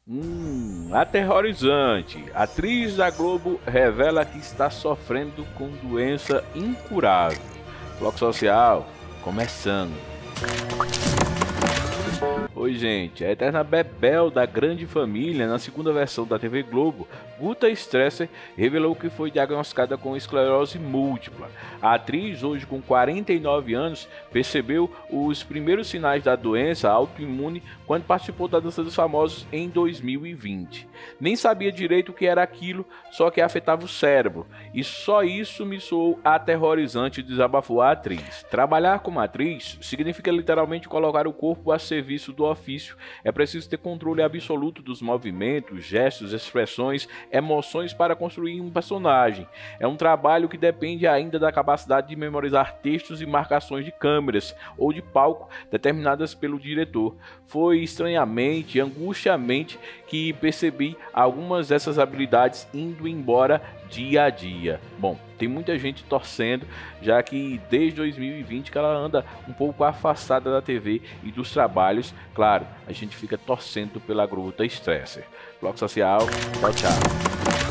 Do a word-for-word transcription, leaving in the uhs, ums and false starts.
Hum, aterrorizante. Atriz da Globo revela que está sofrendo com doença incurável. Bloco Social, começando. Oi, gente. A eterna Bebel da Grande Família, na segunda versão da T V Globo, Guta Stresser, revelou que foi diagnosticada com esclerose múltipla. A atriz, hoje com quarenta e nove anos, percebeu os primeiros sinais da doença autoimune quando participou da Dança dos Famosos em dois mil e vinte. Nem sabia direito o que era aquilo, só que afetava o cérebro. E só isso me soou aterrorizante, desabafou a atriz. Trabalhar como atriz significa literalmente colocar o corpo a serviço do ofício. É preciso ter controle absoluto dos movimentos, gestos, expressões, emoções para construir um personagem. É um trabalho que depende ainda da capacidade de memorizar textos e marcações de câmeras ou de palco determinadas pelo diretor. Foi estranhamente, angustiamente que percebi algumas dessas habilidades indo embora dia a dia. Bom, tem muita gente torcendo, já que desde dois mil e vinte que ela anda um pouco afastada da T V e dos trabalhos. Claro, a gente fica torcendo pela Guta Stresser. Bloco Social, tchau, tchau.